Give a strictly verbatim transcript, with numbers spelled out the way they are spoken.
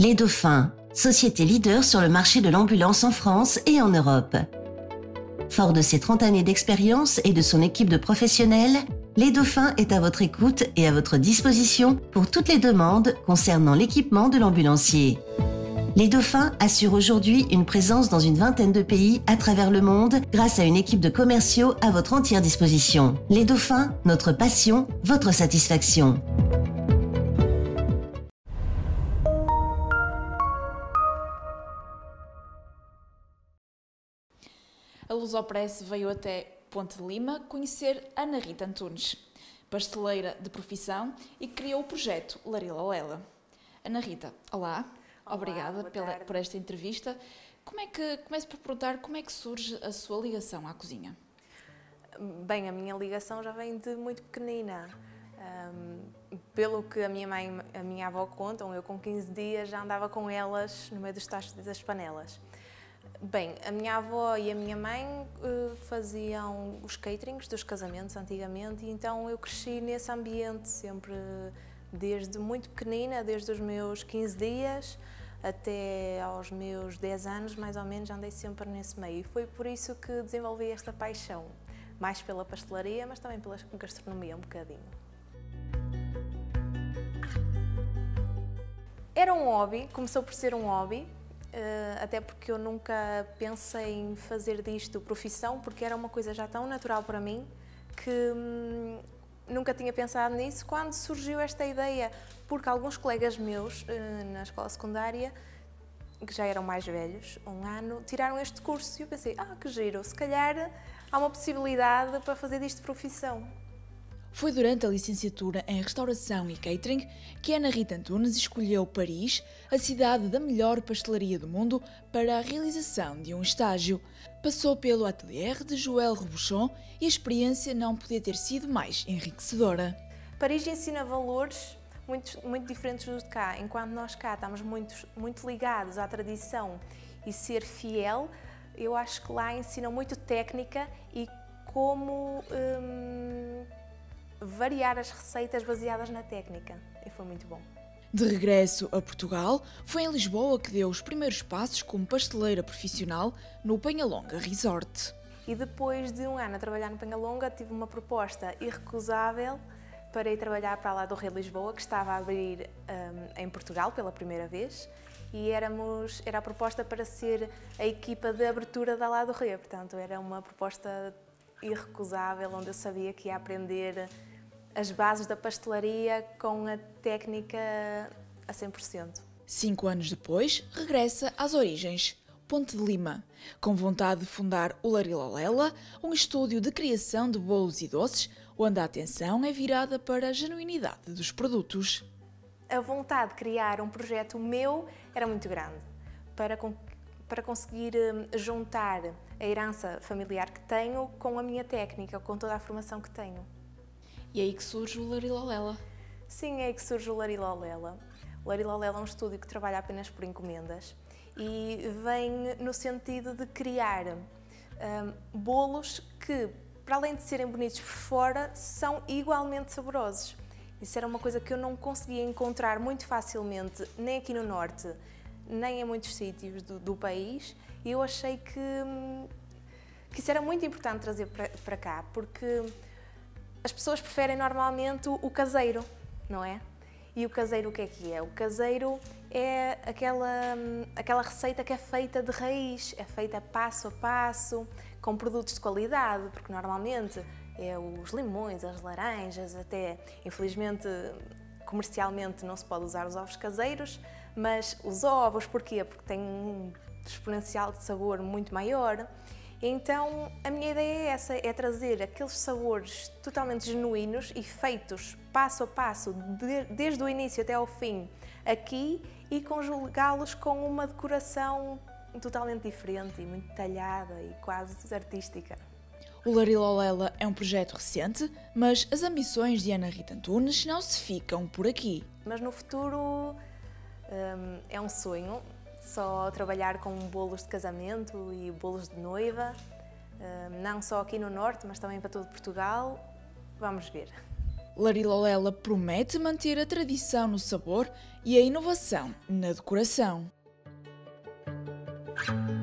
Les Dauphins, société leader sur le marché de l'ambulance en France et en Europe. Fort de ses trente années d'expérience et de son équipe de professionnels, Les Dauphins est à votre écoute et à votre disposition pour toutes les demandes concernant l'équipement de l'ambulancier. Les Dauphins assurent aujourd'hui une présence dans une vingtaine de pays à travers le monde grâce à une équipe de commerciaux à votre entière disposition. Les Dauphins, notre passion, votre satisfaction. A Lusopress veio até Ponte de Lima conhecer Ana Rita Antunes, pasteleira de profissão e que criou o projeto Larilalela. Ana Rita, olá, olá obrigada pela, por esta entrevista. Como é que, começo por perguntar, como é que surge a sua ligação à cozinha? Bem, a minha ligação já vem de muito pequenina. Um, pelo que a minha mãe e a minha avó contam, eu com quinze dias já andava com elas no meio dos tachos das panelas. Bem, a minha avó e a minha mãe uh, faziam os caterings dos casamentos antigamente e então eu cresci nesse ambiente sempre desde muito pequenina, desde os meus quinze dias até aos meus dez anos, mais ou menos, andei sempre nesse meio e foi por isso que desenvolvi esta paixão, mais pela pastelaria, mas também pela gastronomia um bocadinho. Era um hobby, começou por ser um hobby, até porque eu nunca pensei em fazer disto profissão, porque era uma coisa já tão natural para mim que hum, nunca tinha pensado nisso quando surgiu esta ideia, porque alguns colegas meus na escola secundária, que já eram mais velhos, um ano, tiraram este curso e eu pensei, ah, que giro, se calhar há uma possibilidade para fazer disto profissão. Foi durante a licenciatura em Restauração e Catering que Ana Rita Antunes escolheu Paris, a cidade da melhor pastelaria do mundo, para a realização de um estágio. Passou pelo atelier de Joël Robuchon e a experiência não podia ter sido mais enriquecedora. Paris ensina valores muito, muito diferentes dos de cá. Enquanto nós cá estamos muito, muito ligados à tradição e ser fiel, eu acho que lá ensinam muito técnica e como hum, variar as receitas baseadas na técnica, e foi muito bom. De regresso a Portugal, foi em Lisboa que deu os primeiros passos como pasteleira profissional no Penhalonga Resort. E depois de um ano a trabalhar no Penhalonga, tive uma proposta irrecusável para ir trabalhar para lá do Rei de Lisboa, que estava a abrir um, em Portugal pela primeira vez, e éramos, era a proposta para ser a equipa de abertura da lá do Rei, portanto era uma proposta irrecusável, onde eu sabia que ia aprender as bases da pastelaria com a técnica a cem por cento. Cinco anos depois, regressa às origens, Ponte de Lima, com vontade de fundar o Larilalela, um estúdio de criação de bolos e doces, onde a atenção é virada para a genuinidade dos produtos. A vontade de criar um projeto meu era muito grande, para, para conseguir juntar a herança familiar que tenho com a minha técnica, com toda a formação que tenho. E é aí que surge o Larilalela. Sim, é aí que surge o Larilalela. O Larilalela é um estúdio que trabalha apenas por encomendas e vem no sentido de criar um, bolos que, para além de serem bonitos por fora, são igualmente saborosos. Isso era uma coisa que eu não conseguia encontrar muito facilmente, nem aqui no Norte, nem em muitos sítios do, do país, e eu achei que, que isso era muito importante trazer para, para cá, porque as pessoas preferem normalmente o caseiro, não é? E o caseiro o que é que é? O caseiro é aquela, aquela receita que é feita de raiz, é feita passo a passo, com produtos de qualidade, porque normalmente é os limões, as laranjas, até, infelizmente, comercialmente não se pode usar os ovos caseiros, mas os ovos, porquê? Porque têm um exponencial de sabor muito maior. Então, a minha ideia é essa, é trazer aqueles sabores totalmente genuínos e feitos passo a passo, de, desde o início até ao fim, aqui, e conjugá-los com uma decoração totalmente diferente e muito detalhada e quase artística. O Larilalela é um projeto recente, mas as ambições de Ana Rita Antunes não se ficam por aqui. Mas no futuro hum, é um sonho. Só trabalhar com bolos de casamento e bolos de noiva, não só aqui no Norte, mas também para todo Portugal. Vamos ver. Larilalela promete manter a tradição no sabor e a inovação na decoração.